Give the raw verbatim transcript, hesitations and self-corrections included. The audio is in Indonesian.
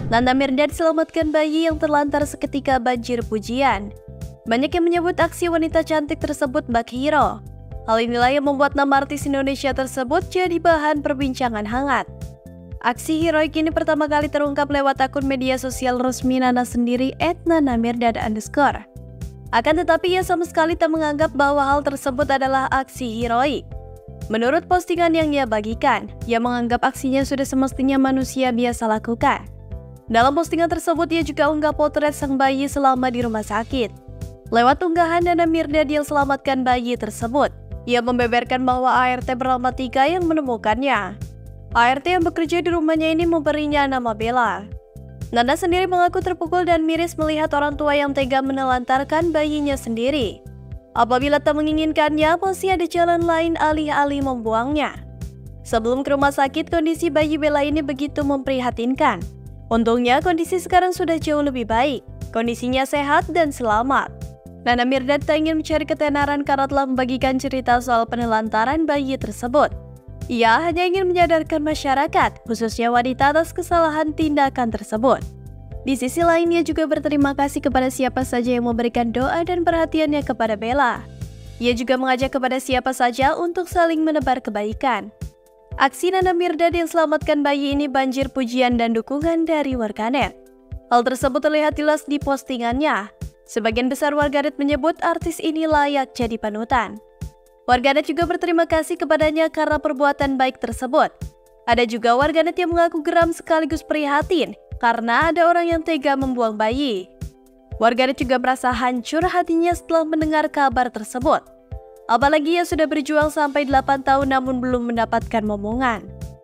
Nana Mirdad selamatkan bayi yang terlantar seketika banjir pujian. Banyak yang menyebut aksi wanita cantik tersebut bak hero. Hal inilah yang membuat nama artis Indonesia tersebut jadi bahan perbincangan hangat. Aksi heroik ini pertama kali terungkap lewat akun media sosial resmi Nana sendiri et nana mirdad underscore. Akan tetapi ia sama sekali tak menganggap bahwa hal tersebut adalah aksi heroik. Menurut postingan yang ia bagikan, ia menganggap aksinya sudah semestinya manusia biasa lakukan. Dalam postingan tersebut, ia juga unggah potret sang bayi selama di rumah sakit. Lewat unggahan Nana Mirdad yang selamatkan bayi tersebut, ia membeberkan bahwa A R T bernama Tika yang menemukannya. A R T yang bekerja di rumahnya ini memberinya nama Bella. Nana sendiri mengaku terpukul dan miris melihat orang tua yang tega menelantarkan bayinya sendiri. Apabila tak menginginkannya, masih ada jalan lain alih-alih membuangnya. Sebelum ke rumah sakit, kondisi bayi Bella ini begitu memprihatinkan. Untungnya kondisi sekarang sudah jauh lebih baik, kondisinya sehat dan selamat. Nana Mirdad tak ingin mencari ketenaran karena telah membagikan cerita soal penelantaran bayi tersebut. Ia hanya ingin menyadarkan masyarakat, khususnya wanita atas kesalahan tindakan tersebut. Di sisi lain, ia juga berterima kasih kepada siapa saja yang memberikan doa dan perhatiannya kepada Bella. Ia juga mengajak kepada siapa saja untuk saling menebar kebaikan. Aksi Nana Mirdad yang selamatkan bayi ini banjir pujian dan dukungan dari warganet. Hal tersebut terlihat jelas di postingannya. Sebagian besar warganet menyebut artis ini layak jadi panutan. Warganet juga berterima kasih kepadanya karena perbuatan baik tersebut. Ada juga warganet yang mengaku geram sekaligus prihatin karena ada orang yang tega membuang bayi. Warganet juga merasa hancur hatinya setelah mendengar kabar tersebut. Apalagi ia sudah berjuang sampai delapan tahun namun belum mendapatkan momongan.